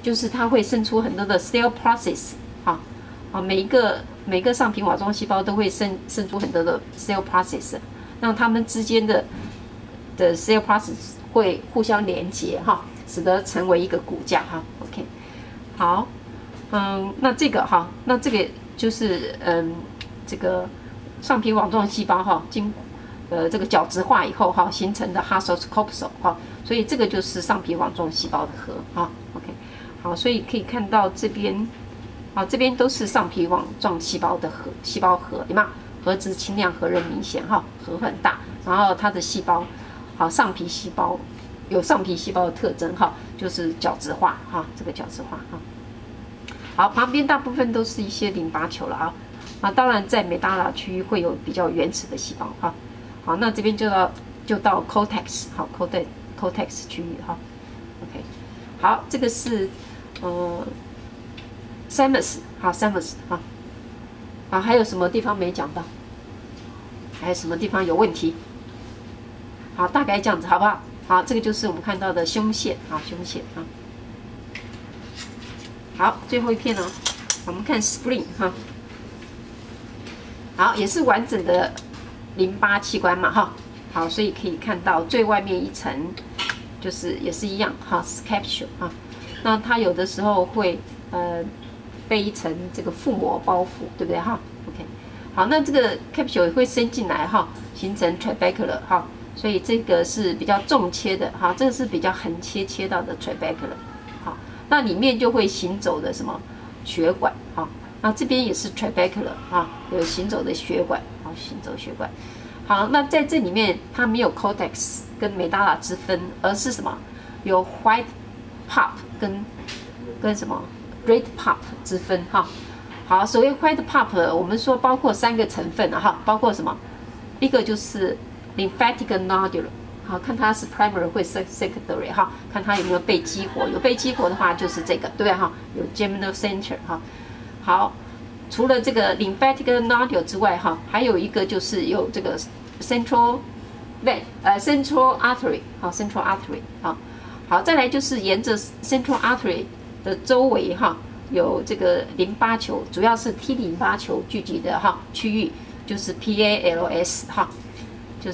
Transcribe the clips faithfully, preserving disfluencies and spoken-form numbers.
就是它会生出很多的 cell process， 哈，啊，每一个每个上皮网状细胞都会生生出很多的 cell process， 让它们之间的的 cell process 会互相连接哈，使得成为一个骨架哈。OK， 好，嗯，那这个哈，那这个就是嗯这个上皮网状细胞哈，经呃这个角质化以后哈形成的 Hashos corpuscle 哈，所以这个就是上皮网状细胞的核哈。OK。好，所以可以看到这边，啊，这边都是上皮网状细胞的核，细胞核，对吗？核质轻量，核仁明显，哈，核很大，然后它的细胞，好，上皮细胞有上皮细胞的特征，哈，就是角质化，哈，这个角质化，哈。好，旁边大部分都是一些淋巴球了啊，啊，当然在美达拉区域会有比较原始的细胞，哈。好，那这边就到就到 cortex， 好 cortex cortex 区域，哈 ，OK， 好，这个是。呃 ，thymus 好 ，thymus 好，好，还有什么地方没讲到？还有什么地方有问题？好，大概这样子好不好？好，这个就是我们看到的胸腺，好，胸腺啊。好，最后一片呢，我们看 spleen 哈。好，也是完整的淋巴器官嘛哈。好，所以可以看到最外面一层就是也是一样哈 ，capsule 哈。那它有的时候会呃被一层这个腹膜包覆，对不对哈 ？OK， 好，那这个 capsule 也会伸进来哈，形成 trabecular 哈，所以这个是比较重切的哈，这个是比较横切切到的 trabecular， 好，那里面就会行走的什么血管哈，那这边也是 trabecular 啊，有行走的血管，好，行走血管，好，那在这里面它没有 cortex 跟美达拉之分，而是什么有 white pulp 跟跟什么 red pulp 之分哈。好，所谓 white pulp， 我们说包括三个成分啊哈，包括什么？一个就是 lymphatic nodule， 好，看它是 primary 或 secondary 哈，看它有没有被激活，有被激活的话就是这个，对不对哈？有 germinal center 哈。好，除了这个 lymphatic nodule 之外哈，还有一个就是有这个 central vein， 呃 central artery， 好 central artery 好。好，再来就是沿着 central artery 的周围哈，有这个淋巴球，主要是 T 淋巴球聚集的哈区域，就是 P A L S 哈，就是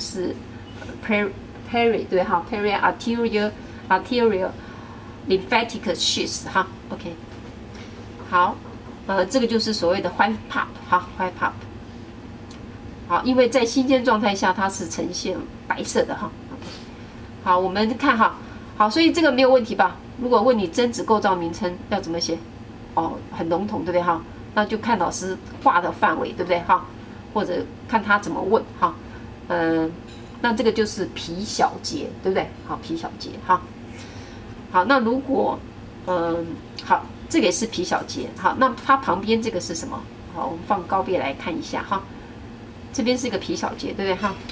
peri peri 对哈 peri arterial arterial lymphatic sheath 哈 ，OK， 好，呃，这个就是所谓的 white pulp 哈 white pulp， 好，因为在新鲜状态下它是呈现白色的哈 ，OK， 好，我们看哈。好，所以这个没有问题吧？如果问你真子构造名称要怎么写，哦，很笼统，对不对哈？那就看老师画的范围，对不对哈？或者看他怎么问哈。嗯、呃，那这个就是皮小节，对不对？好，皮小节哈。好，那如果嗯、呃，好，这个也是皮小节，好，那它旁边这个是什么？好，我们放高倍来看一下哈。这边是一个皮小节，对不对哈？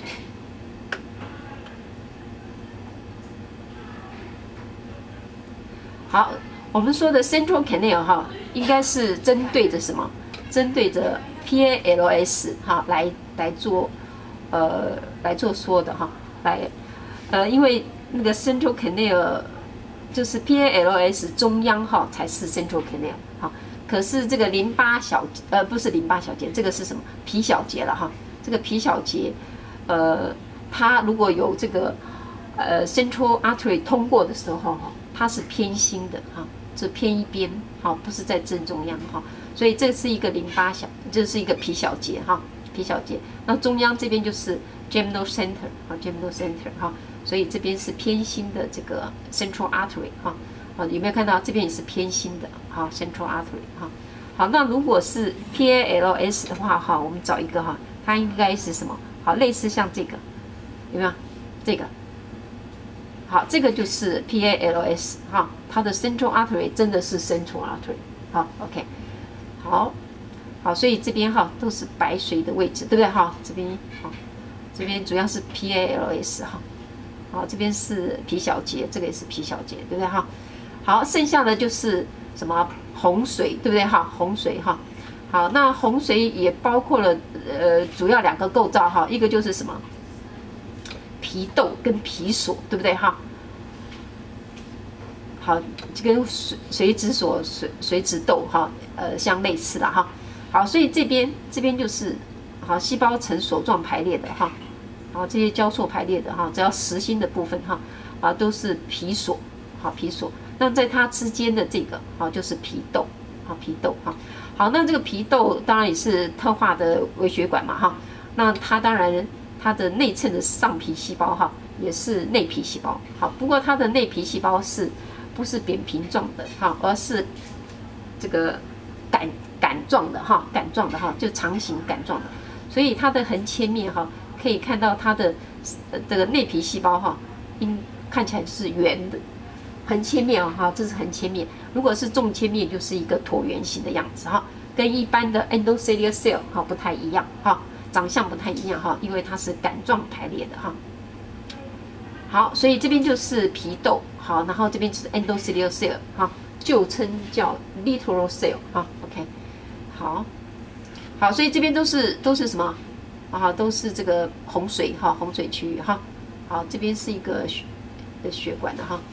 好，我们说的 central canal 哈，应该是针对着什么？针对着 P A L S 哈来来做，呃，来做说的哈，来，呃，因为那个 central canal 就是 P A L S 中央哈才是 central canal 哈，可是这个淋巴小呃不是淋巴小节，这个是什么？皮小节了哈，这个皮小节，呃，它如果有这个呃 central artery 通过的时候哈。它是偏心的哈，这偏一边，好，不是在正中央哈，所以这是一个淋巴小，这是一个皮小节哈，皮小节。那中央这边就是 germinal center 啊 ，germinal center 哈，所以这边是偏心的这个 central artery 哈，啊，有没有看到这边也是偏心的哈 central artery 哈？好，那如果是 P A L S 的话哈，我们找一个哈，它应该是什么？好，类似像这个，有没有？这个。好，这个就是 P A L S 哈，它的 central artery 真的是 central artery， 好 ，OK， 好，好，所以这边哈都是白水的位置，对不对哈？这边好，这边主要是 P A L S 哈，好，这边是皮小节，这个也是皮小节，对不对哈？好，剩下的就是什么洪水，对不对哈？洪水哈，好，那洪水也包括了呃主要两个构造哈，一个就是什么？皮窦跟皮锁，对不对哈？ 好，就跟水水质所水水质豆哈，呃，相类似的哈。好，所以这边这边就是好细胞呈锁状排列的哈。好，这些交错排列的哈，只要实心的部分哈，啊都是皮锁，好皮锁。那在它之间的这个好就是皮窦，好皮窦哈。好，那这个皮窦当然也是特化的微血管嘛哈。那它当然它的内衬的上皮细胞哈也是内皮细胞，好，不过它的内皮细胞是不是扁平状的哈，而是这个杆杆状的哈，杆状的哈，就长形杆状的，所以它的横切面哈。可以看到它的呃这个内皮细胞哈，应看起来是圆的，横切面哦哈，这是横切面。如果是纵切面，就是一个椭圆形的样子哈，跟一般的 endothelial cell 哈不太一样哈，长相不太一样哈，因为它是杆状排列的哈。好，所以这边就是皮窦，好，然后这边就是 endothelial cell 哈，旧称叫 littoral cell 哈 ，OK， 好，好，所以这边都是都是什么？啊，都是这个洪水哈，洪水区域哈。好，这边是一个血的血管的哈。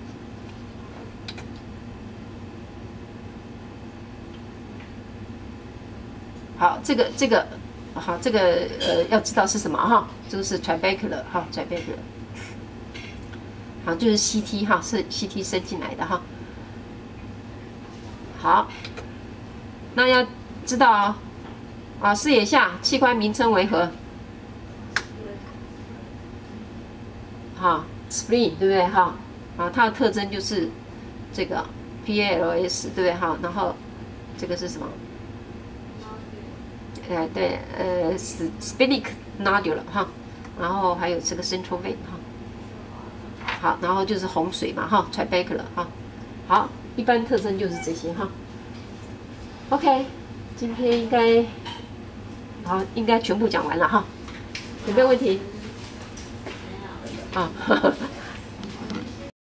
好，这个这个好，这个呃要知道是什么哈，这个是 trabecular 哈 ，trabecular。好，就是 C T 哈，是 C T 伸进来的哈。好，那要知道啊。啊，视野下器官名称为何？哈 ，spleen 对不对？哈，啊，它的特征就是这个 P A L S 对不对？哈，然后这个是什么？呃，对，呃，splenic nodule 哈，然后还有这个 central vein 哈。好，然后就是洪水嘛哈 ，trabecular 哈。好，一般特征就是这些哈。OK， 今天应该。好，应该全部讲完了哈，有没有问题？啊，